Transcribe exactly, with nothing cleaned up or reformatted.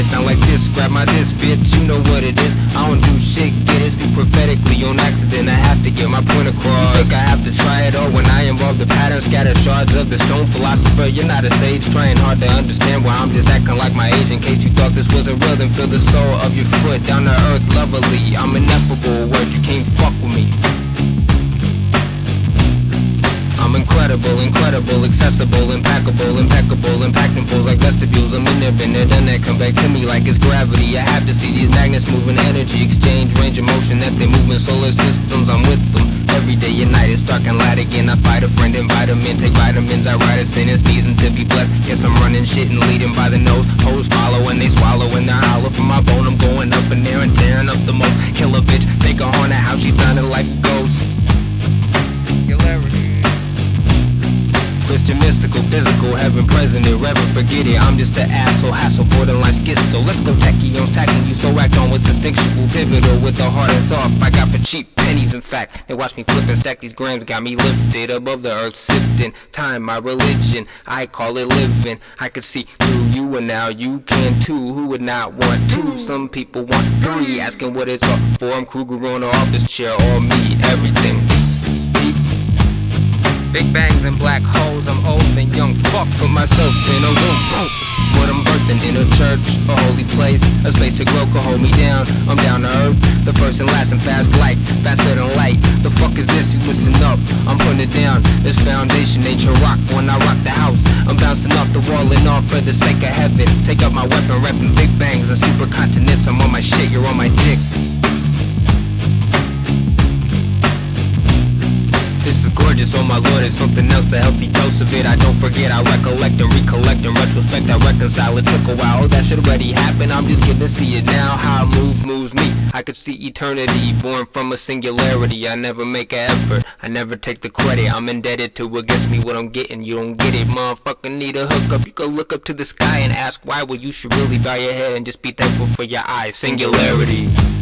it sound like this, grab my this, bitch, you know what it is. I don't do shit, get it, speak prophetically on accident. I have to get my point across. Think I have to try it all when I involve the pattern, scatter shards of the stone philosopher. You're not a sage, trying hard to understand why I'm just acting like my age. In case you thought this wasn't real, then feel the soul of your foot down to earth lovely. I'm ineffable, word, you can't fuck with me. I'm incredible, incredible, accessible, impeccable, impeccable, impactful like vestibules. I'm in there, been there, done that, come back to me like it's gravity. I have to see these magnets moving, energy exchange, range of motion that they move in solar systems. I'm with them every day and night. It's dark and light again. I fight a friend, invite him in, take vitamins. I ride a sin and sneezing to be blessed. Guess I'm running shit and leading by the nose. Hoes follow and they swallow and they hollow from my bone. I'm going up in there and tearing up the most. Kill a bitch, make a haunted house. She sounded like a ghost. Christian, mystical, physical, heaven present, irreverent, forget it. I'm just an asshole, hassle, borderline schizo. Let's go tachyons, tackling you, so act on what's instinctual, pivotal with the heart and soft. I got for cheap pennies, in fact. They watch me flip and stack these grams, got me lifted above the earth, sifting. Time, my religion, I call it living. I could see through you and now you can too. Who would not want two? Some people want three, asking what it's all for. I'm Kruger on the office chair, all me, everything. Big bangs and black holes, I'm old and young, fuck. Put myself in a room, boom. What I'm birthing in a church, a holy place, a space to grow, could hold me down. I'm down to earth, the first and last and fast light, faster than light. The fuck is this? You listen up, I'm putting it down. This foundation ain't your rock when I rock the house. I'm bouncing off the wall and off for the sake of heaven. Take up my weapon, repping big bangs and supercontinents. I'm on my shit, you're on my dick. This is gorgeous, oh my lord, it's something else, a healthy dose of it. I don't forget, I recollect and recollect and retrospect, I reconcile. It took a while, oh, that should already happen. I'm just getting to see it now, how it moves, moves me. I could see eternity, born from a singularity. I never make an effort, I never take the credit. I'm indebted to what gets me what I'm getting. You don't get it, motherfucker, need a hookup. You can look up to the sky and ask why. Well, you should really bow your head and just be thankful for your eyes. Singularity.